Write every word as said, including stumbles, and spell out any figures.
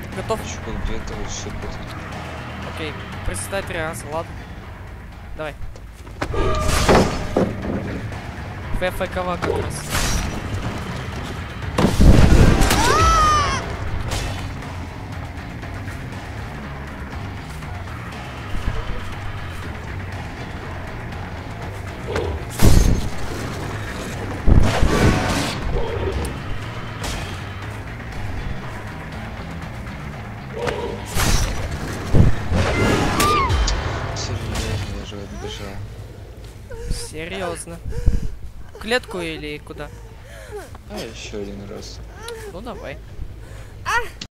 Готов? Чё, где-то вообще будет? Окей. Приседай три раза, ладно. Давай. ФФКВ как раз. Серьезно, я же отбежал. Серьезно. В клетку или куда? А еще один раз. Ну давай.